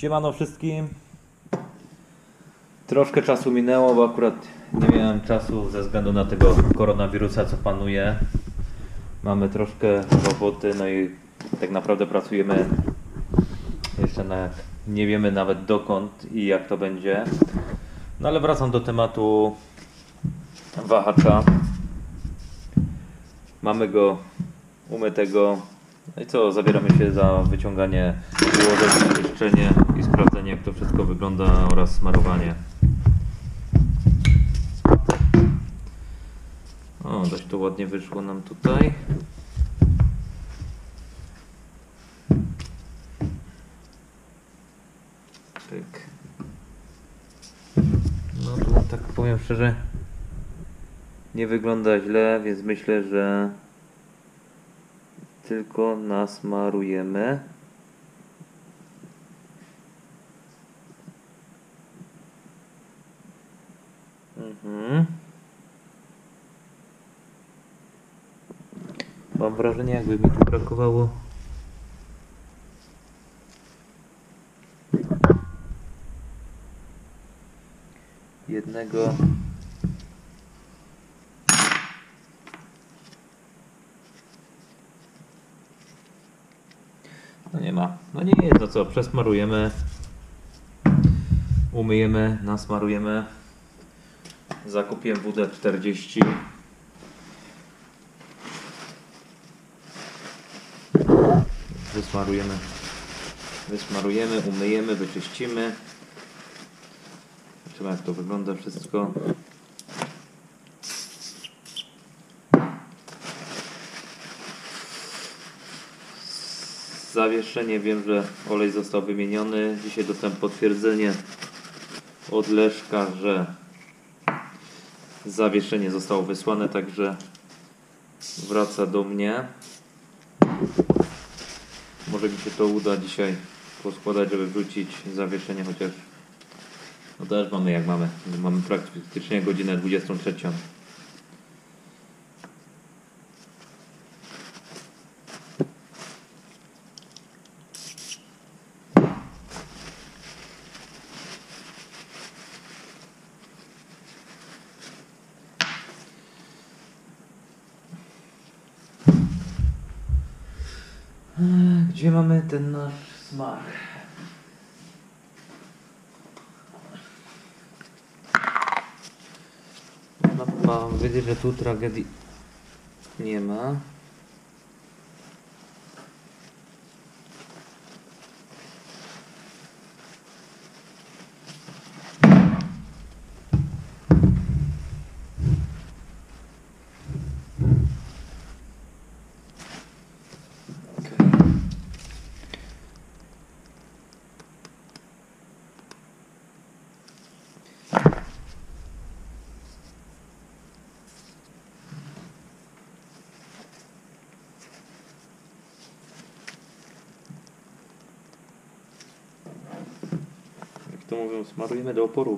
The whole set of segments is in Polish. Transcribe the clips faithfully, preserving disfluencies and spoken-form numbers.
Siemano wszystkim. Troszkę czasu minęło, bo akurat nie miałem czasu ze względu na tego koronawirusa, co panuje. Mamy troszkę roboty, no i tak naprawdę pracujemy jeszcze na, nie wiemy nawet dokąd i jak to będzie. No ale wracam do tematu wahacza. Mamy go umytego. No i co, zabieramy się za wyciąganie ułożek, czyszczenie i sprawdzenie, jak to wszystko wygląda oraz smarowanie. O, dość to ładnie wyszło nam tutaj. Tak. No tu tak powiem szczerze, nie wygląda źle, więc myślę, że tylko nasmarujemy. Mhm. Mam wrażenie, jakby mi tu brakowało jednego no nie ma, no nie jest, no co, przesmarujemy, umyjemy, nasmarujemy. Zakupiłem W D czterdzieści. Wysmarujemy, wysmarujemy, umyjemy, wyczyścimy. Zobaczymy, jak to wygląda wszystko. Zawieszenie, wiem, że olej został wymieniony. Dzisiaj dostałem potwierdzenie od Leszka, że zawieszenie zostało wysłane, także wraca do mnie. Może mi się to uda dzisiaj poskładać, żeby wrzucić zawieszenie, chociaż no też mamy jak mamy. Mamy praktycznie godzinę dwudziestą trzecią. Gdzie mamy ten nasz smar? No, mam wiedzieć, że tu tragedii nie ma. To mówią, smarujemy do oporu.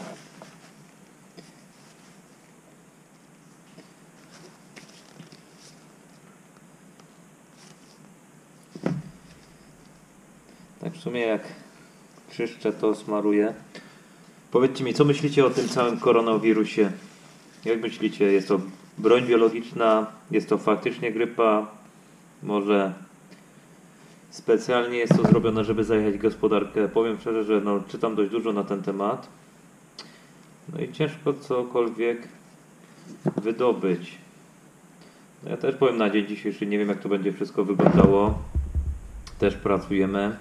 Tak w sumie jak czyszczę, to smaruję. Powiedzcie mi, co myślicie o tym całym koronawirusie? Jak myślicie, jest to broń biologiczna? Jest to faktycznie grypa? Może specjalnie jest to zrobione, żeby zajechać gospodarkę? Powiem szczerze, że no, czytam dość dużo na ten temat. No i ciężko cokolwiek wydobyć. No ja też powiem, na dzień dzisiejszy nie wiem, jak to będzie wszystko wyglądało. Też pracujemy.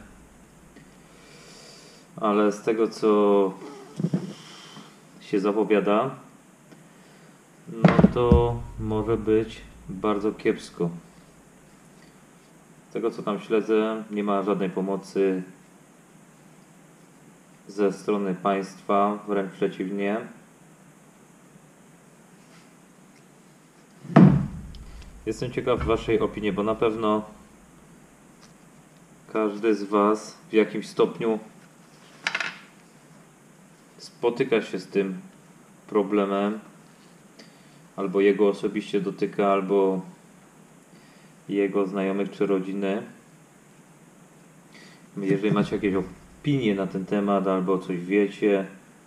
Ale z tego, co się zapowiada, no to może być bardzo kiepsko. Z tego, co tam śledzę, nie ma żadnej pomocy ze strony państwa, wręcz przeciwnie. Jestem ciekaw waszej opinii, bo na pewno każdy z was w jakimś stopniu spotyka się z tym problemem, albo jego osobiście dotyka, albo jego znajomych czy rodziny. Jeżeli macie jakieś opinię na ten temat, albo coś wiecie,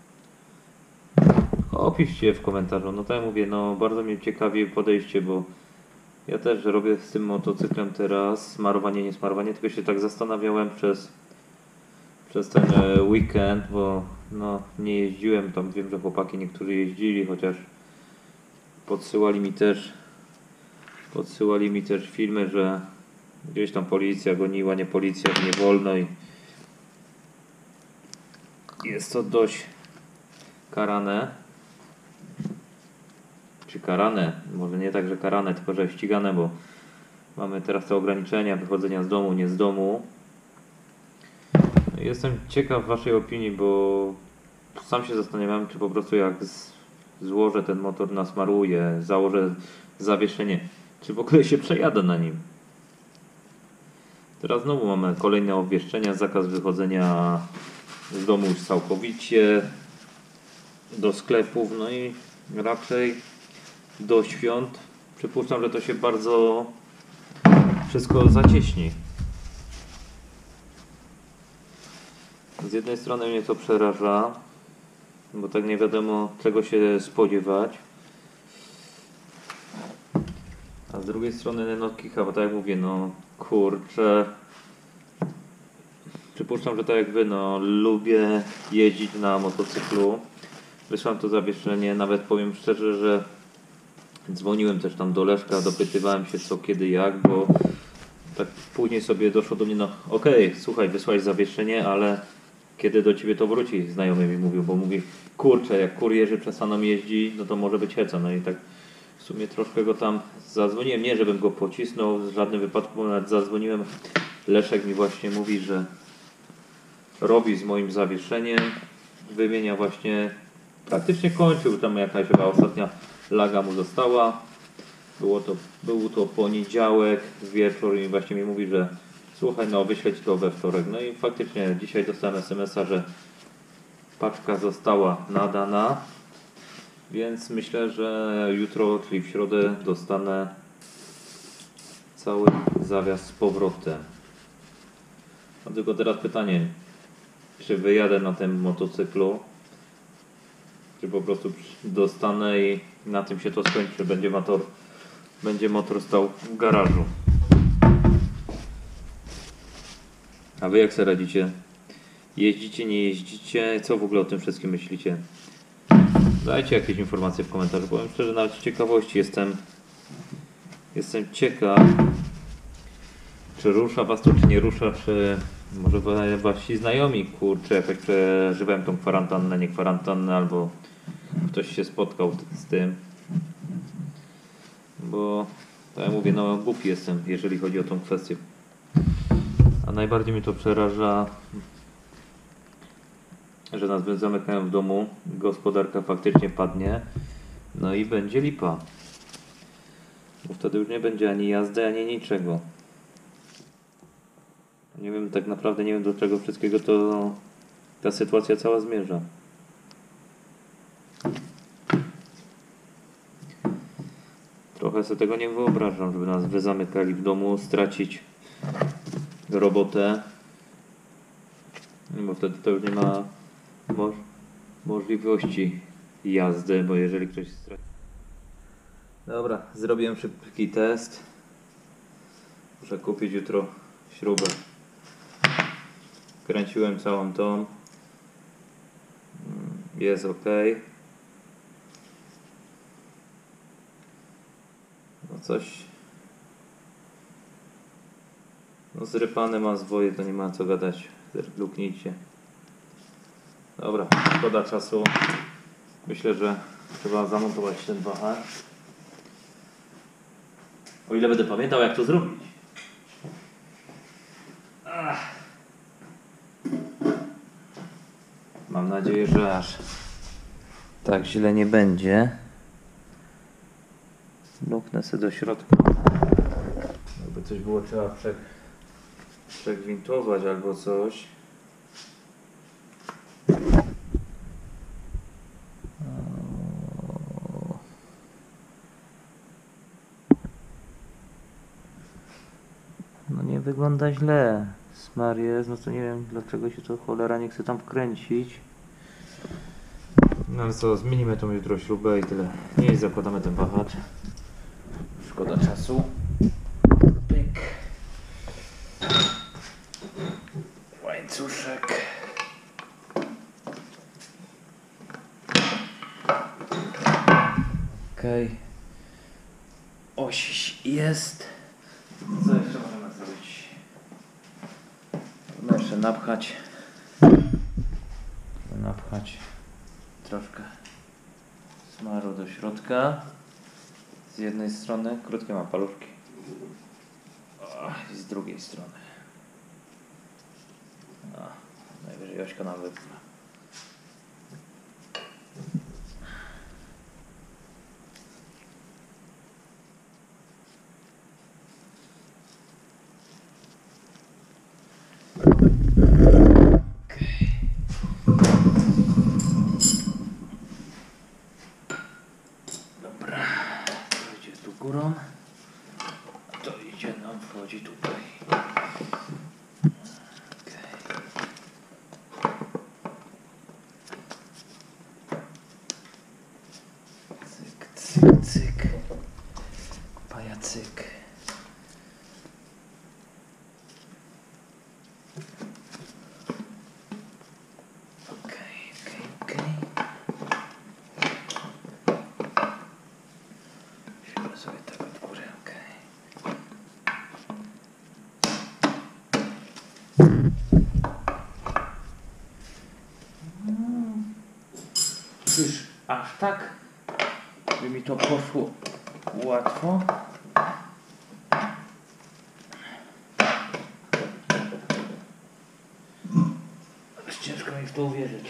opiszcie w komentarzu. No tak jak mówię, no bardzo mnie ciekawi podejście, bo ja też robię z tym motocyklem teraz smarowanie, nie smarowanie, tylko się tak zastanawiałem przez, przez ten weekend, bo no nie jeździłem tam, wiem, że chłopaki niektórzy jeździli, chociaż podsyłali mi też podsyłali mi też filmy, że gdzieś tam policja goniła, nie policja, że nie wolno i jest to dość karane. Czy karane, może nie tak, że karane, tylko że ścigane, bo mamy teraz te ograniczenia wychodzenia z domu, nie z domu. Jestem ciekaw waszej opinii, bo sam się zastanawiałem, czy po prostu jak z, złożę ten motor, nasmaruję, założę zawieszenie, czy w ogóle się przejadę na nim. Teraz znowu mamy kolejne obwieszczenia, zakaz wychodzenia z domu już całkowicie, do sklepów, no i raczej do świąt. Przypuszczam, że to się bardzo wszystko zacieśni. Z jednej strony mnie to przeraża, bo tak nie wiadomo czego się spodziewać. A z drugiej strony no kicha, bo tak jak mówię, no kurczę. Przypuszczam, że tak jak wy, no lubię jeździć na motocyklu. Wysłałem to zawieszenie, nawet powiem szczerze, że dzwoniłem też tam do Leszka, dopytywałem się co, kiedy, jak, bo tak później sobie doszło do mnie, no okej, okay, słuchaj, wysłałeś zawieszenie, ale kiedy do ciebie to wróci, znajomy mi mówił, bo mówi, kurczę, jak kurierzy przestaną jeździ, no to może być heca, no i tak w sumie troszkę go tam zadzwoniłem, nie żebym go pocisnął, w żadnym wypadku nawet zadzwoniłem, Leszek mi właśnie mówi, że robi z moim zawieszeniem, wymienia właśnie, praktycznie kończył, tam jakaś chyba ostatnia laga mu została, było to, był to poniedziałek, wieczór i właśnie mi mówi, że słuchaj, no wyśleć to we wtorek, no i faktycznie dzisiaj dostałem es em es a, że paczka została nadana, więc myślę, że jutro, czyli w środę dostanę cały zawias z powrotem. A tylko teraz pytanie, czy wyjadę na tym motocyklu, czy po prostu dostanę i na tym się to skończy, będzie motor, będzie motor stał w garażu. A wy jak sobie radzicie? Jeździcie, nie jeździcie? Co w ogóle o tym wszystkim myślicie? Dajcie jakieś informacje w komentarzu. Powiem szczerze, nawet z ciekawości jestem jestem ciekaw, czy rusza was to, czy nie rusza, czy może wasi znajomi, kurczę, jakoś przeżywają tą kwarantannę, nie kwarantannę, albo ktoś się spotkał z tym. Bo, tak jak mówię, no głupi jestem, jeżeli chodzi o tą kwestię. A najbardziej mnie to przeraża, że nas zamykają w domu, gospodarka faktycznie padnie, no i będzie lipa. Bo wtedy już nie będzie ani jazdy, ani niczego. Nie wiem, tak naprawdę nie wiem, do czego wszystkiego to ta sytuacja cała zmierza. Trochę sobie tego nie wyobrażam, żeby nas wyzamykali w domu, stracić robotę, bo wtedy to już nie ma moż możliwości jazdy, bo jeżeli ktoś straci... Dobra, zrobiłem szybki test. Muszę kupić jutro śrubę. Kręciłem całą tą. Jest ok. No coś... No zrypane ma zwoje, to nie ma co gadać. Luknijcie. Dobra, szkoda czasu. Myślę, że trzeba zamontować ten wahacz. O ile będę pamiętał, jak to zrobić. Ach. Mam nadzieję, że aż tak źle nie będzie. Luknę sobie do środka. Jakby coś było, trzeba prze... przegwintować albo coś. No nie wygląda źle. Smar jest, no to nie wiem dlaczego się to cholera nie chce tam wkręcić. No ale co, zmienimy tą jutro śrubę i tyle. Nie zakładamy ten wahacz. Szkoda czasu. Pyk. Łańcuszek. Okej. Okay. Oś jest. Co jeszcze możemy zrobić? Można jeszcze napchać. Napchać troszkę smaru do środka. Z jednej strony, krótkie mam paluszki. O, i z drugiej strony. O, najwyżej ośka nam wypcha. Górą, a to idzie nam, wchodzi tutaj. Okay. Cyk, cyk, cyk. Pajacyk. Okej, okej, okej. Sobie tak od góry, okej. Czyż aż tak by mi to poszło łatwo? Aż ciężko mi w to uwierzyć.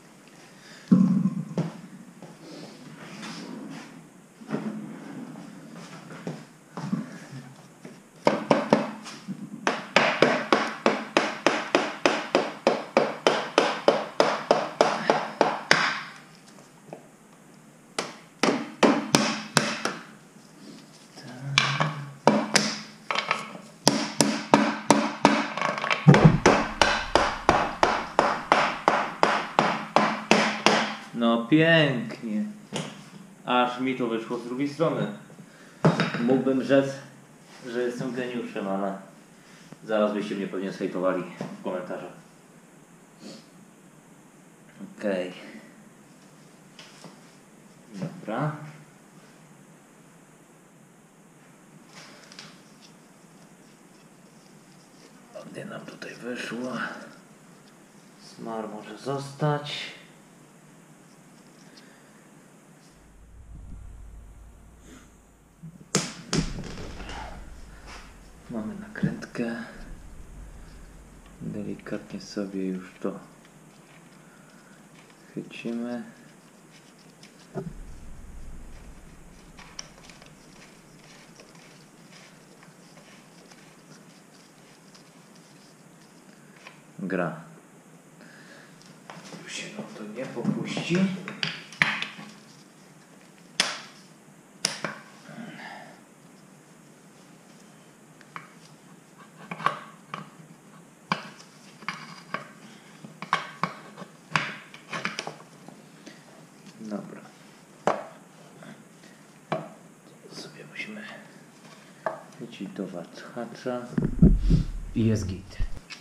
No pięknie. Aż mi to wyszło z drugiej strony. Mógłbym rzec, że jestem geniuszem, ale zaraz byście mnie pewnie zhejtowali w komentarzach. Okej. Okay. Dobra. Gdzie nam tutaj wyszło? Smar może zostać. Mamy nakrętkę. Delikatnie sobie już to chycimy. Gra. Już się nam to nie popuści. Dobra. To sobie musimy chwycić do wahacza i jest git.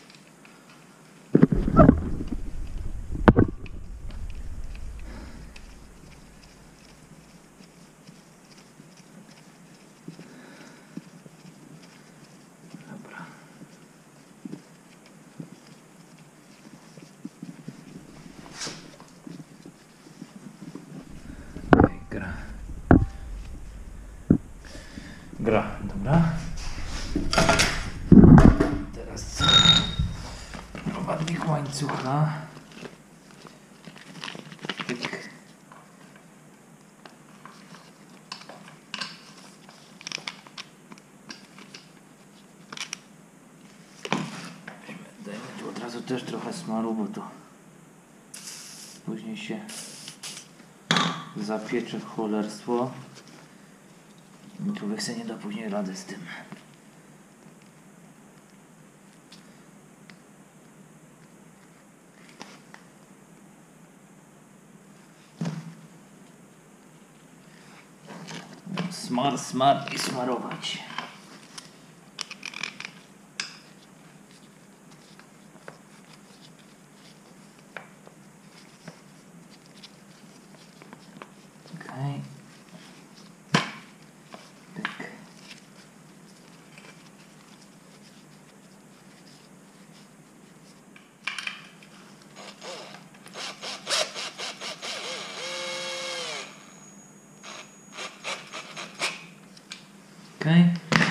Dobra. Gra. Gra, dobra. Teraz co? Prowadnik łańcucha. Tyk. Dajmy tu od razu też trochę smaru, bo to później się zapiecze w cholerstwo. Człowiek sobie nie da później rady z tym. Smar, smar i smarować. Okej. Pyk. Okej.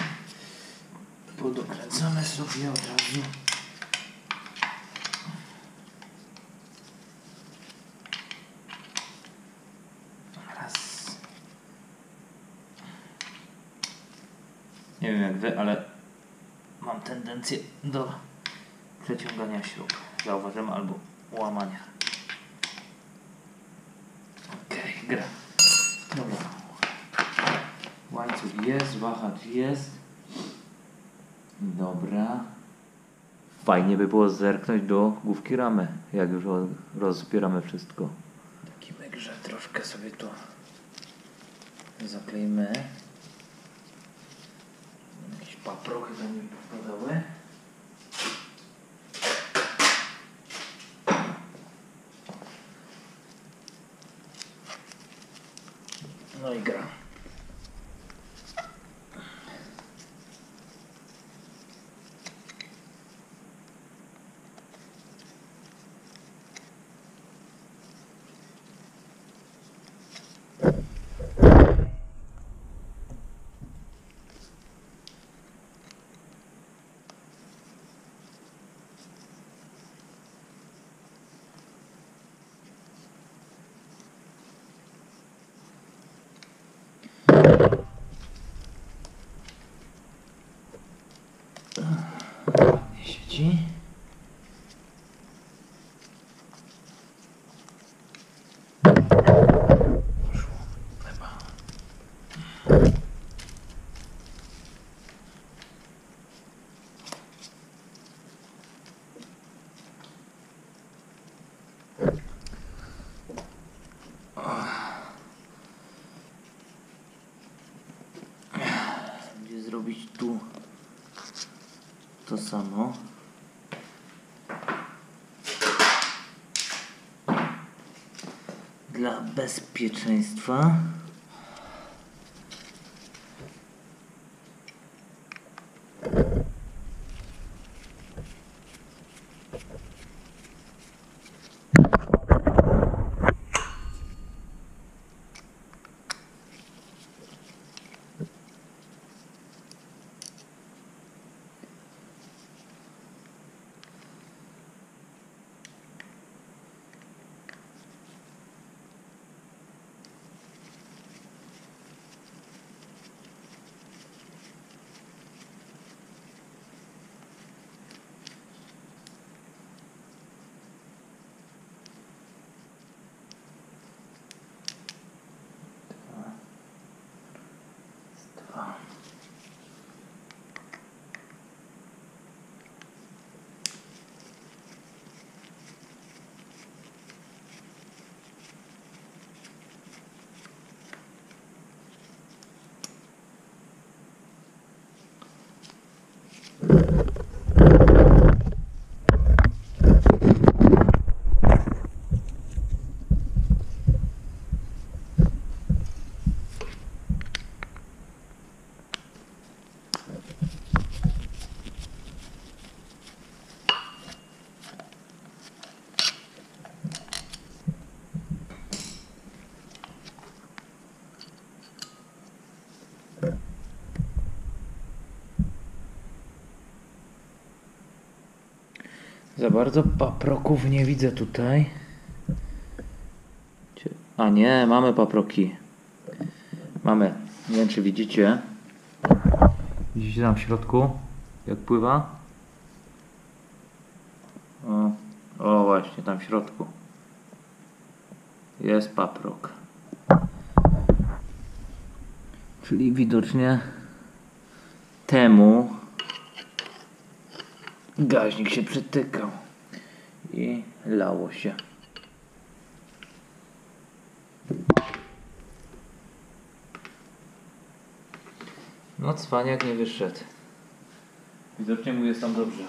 Podokręcamy sobie od razu. Raz. Nie wiem jak wy, ale mam tendencję do przeciągania śrub. Zauważyłem, albo łamania. Okej, okay, gra. Dobra. Łańcuch jest, wahacz jest. Dobra. Fajnie by było zerknąć do główki ramy, jak już rozbieramy wszystko. Taki myk, że troszkę sobie to zaklejmy. Jakieś paprochy do niej popadały. No i gra. Nie siedzi. Poszło chyba. Będzie zrobić tu to samo. Dla bezpieczeństwa. Za bardzo paproków nie widzę tutaj. A nie, mamy paproki. Mamy. Nie wiem czy widzicie. Widzicie tam w środku? Jak pływa? O, o właśnie, tam w środku. Jest paprok. Czyli widocznie temu gaźnik się przytykał i lało się. No cwaniak nie wyszedł. Widocznie mu jest tam dobrze.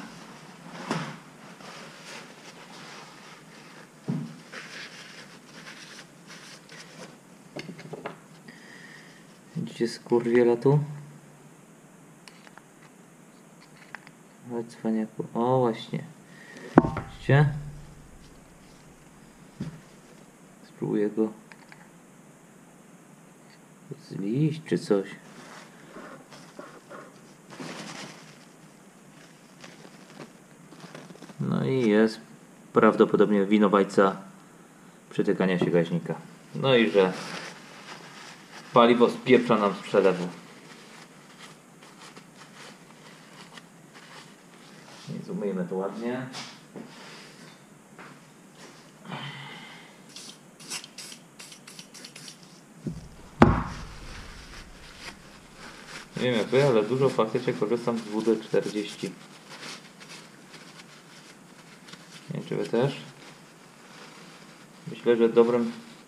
Widzicie skurwiela tu? Chodź cwaniaku. O właśnie. Widzicie? Spróbuję go zliść czy coś. No i jest prawdopodobnie winowajca przytykania się gaźnika. No i że paliwo spieprza nam z przelewu. Więc umyjmy to ładnie. Nie wiem jak wy, ale dużo faktycznie korzystam z W D czterdzieści. Nie wiem czy wy też. Myślę, że dobrym...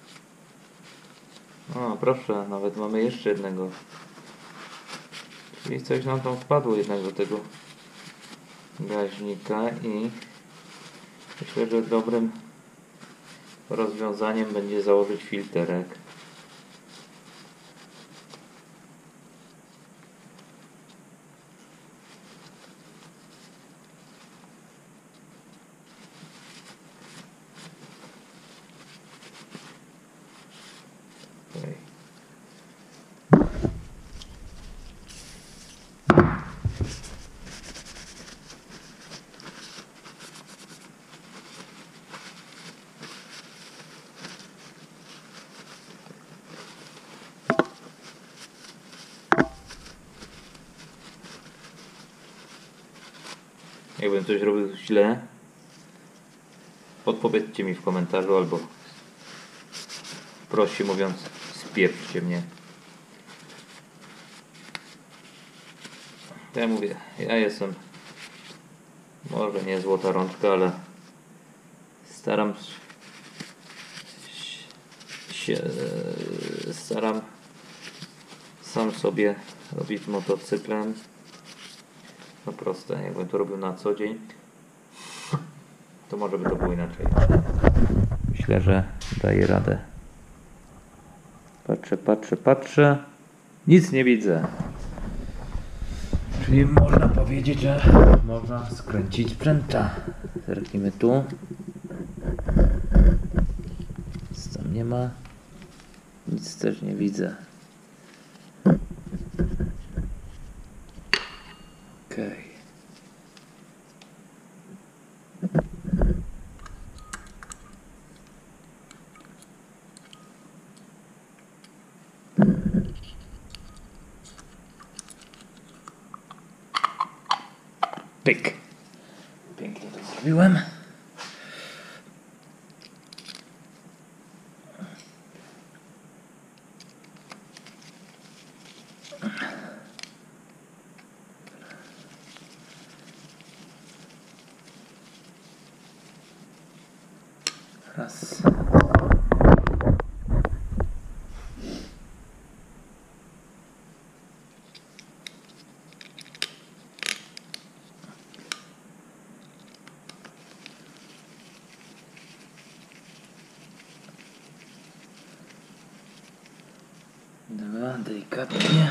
O proszę, nawet mamy jeszcze jednego. Czyli coś nam tam wpadło jednak do tego gaźnika i myślę, że dobrym rozwiązaniem będzie założyć filterek. Okay. Jakbym coś robił źle, podpowiedzcie mi w komentarzu albo prościej mówiąc spieprzcie mnie. To ja mówię, ja jestem może nie złota rączka, ale staram się staram sam sobie robić motocyklem. No proste, jakbym to robił na co dzień, to może by to było inaczej. Myślę, że daję radę. Patrzę, patrzę, patrzę. Nic nie widzę. Czyli można powiedzieć, że można skręcić sprzęta. Zerknijmy tu. Nic tam nie ma. Nic też nie widzę. Okej. Pyk. Pięknie to zrobiłem. Raz. Dwa, delikatnie.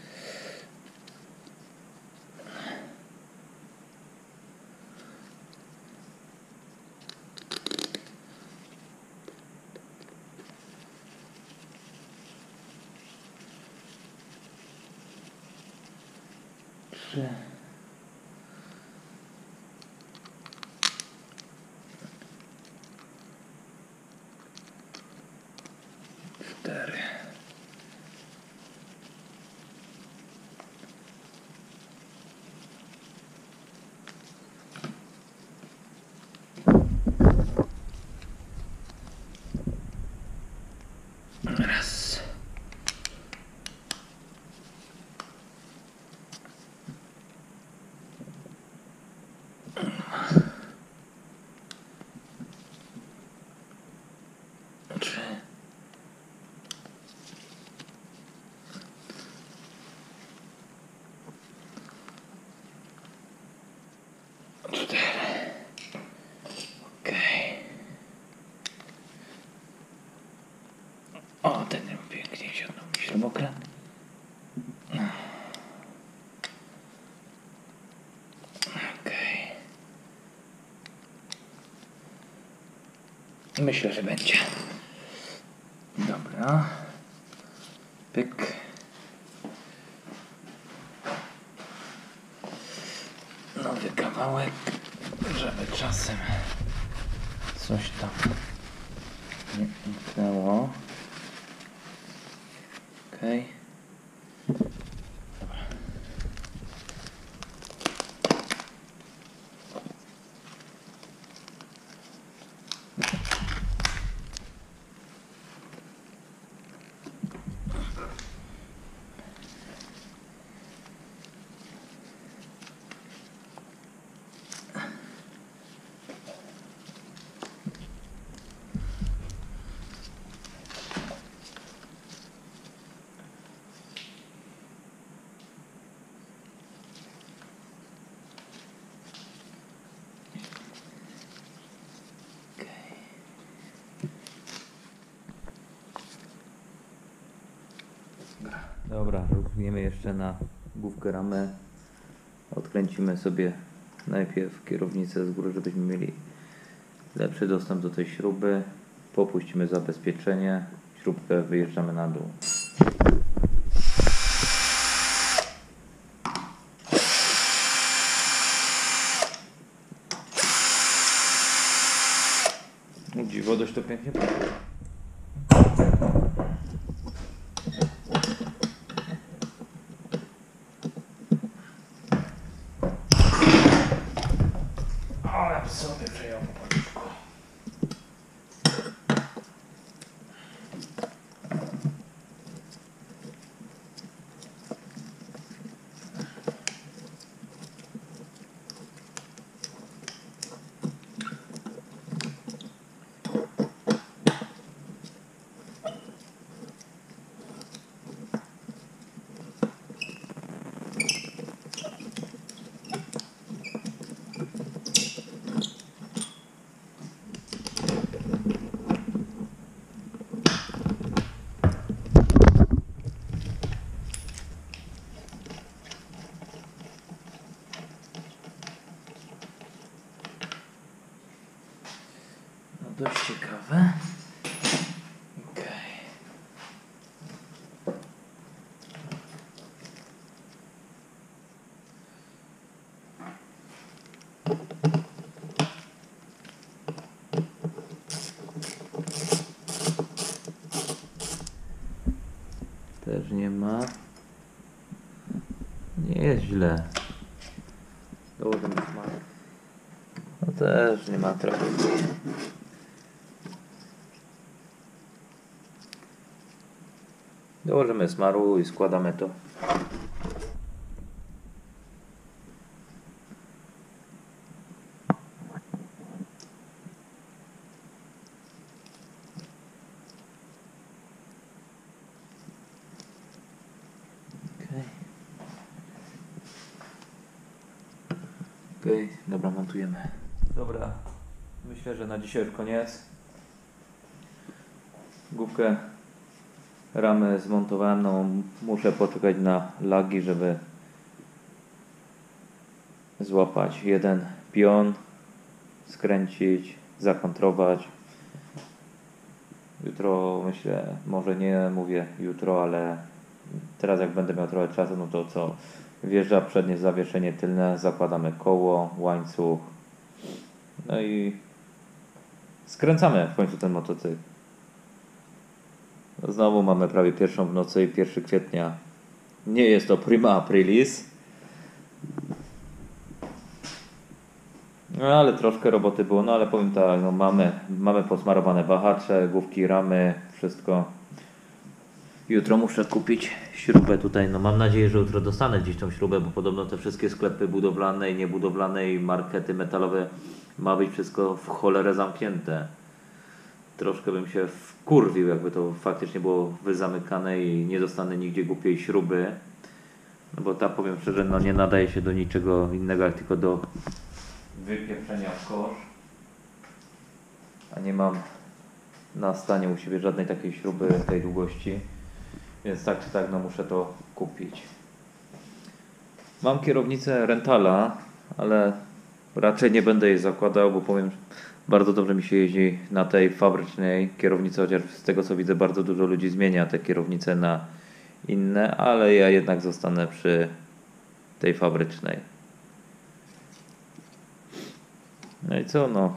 Trzy. Cztery. Raz. Myślę, że będzie. Dobra. Pyk. Nowy kawałek, żeby czasem coś tam nie umknęło. Okej. Dobra. Dobra, rukniemy jeszcze na główkę ramy. Odkręcimy sobie najpierw kierownicę z góry, żebyśmy mieli lepszy dostęp do tej śruby. Popuścimy zabezpieczenie, śrubkę wyjeżdżamy na dół. O dziwo, dość to pięknie poszło. Ale sobie przejął policzku. Dość ciekawe. Okej. Też nie ma. Nie jest źle. Dołożymy smak. No też nie ma tragedii. Dołożymy smaru i składamy to. Okej. Okej, dobra, montujemy. Dobra, myślę, że na dzisiaj już koniec. Główkę ramy zmontowałem, no muszę poczekać na lagi, żeby złapać jeden pion, skręcić, zakontrować. Jutro myślę, może nie mówię jutro, ale teraz jak będę miał trochę czasu, no to co? Wjeżdża przednie zawieszenie tylne, zakładamy koło, łańcuch, no i skręcamy w końcu ten motocykl. Znowu mamy prawie pierwszą w nocy i pierwszego kwietnia. Nie jest to prima aprilis. No ale troszkę roboty było, no ale powiem tak, no mamy, mamy posmarowane wahacze, główki ramy, wszystko. Jutro muszę kupić śrubę tutaj, no mam nadzieję, że jutro dostanę gdzieś tą śrubę, bo podobno te wszystkie sklepy budowlane i niebudowlane i markety metalowe ma być wszystko w cholerę zamknięte. Troszkę bym się wkurwił, jakby to faktycznie było wyzamykane i nie dostanę nigdzie głupiej śruby. No bo ta, powiem szczerze, no nie nadaje się do niczego innego, jak tylko do wypieprzenia w kosz. A nie mam na stanie u siebie żadnej takiej śruby tej długości. Więc tak czy tak, no muszę to kupić. Mam kierownicę Rentala, ale raczej nie będę jej zakładał, bo powiem, Bardzo dobrze mi się jeździ na tej fabrycznej kierownicy, chociaż z tego co widzę bardzo dużo ludzi zmienia te kierownice na inne, ale ja jednak zostanę przy tej fabrycznej. No i co, no.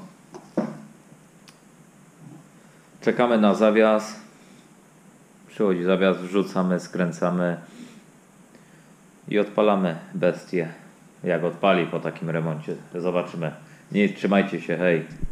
Czekamy na zawias. Przychodzi zawias, wrzucamy, skręcamy i odpalamy bestię. Jak odpali po takim remoncie. Zobaczymy. Nie trzymajcie się, hej.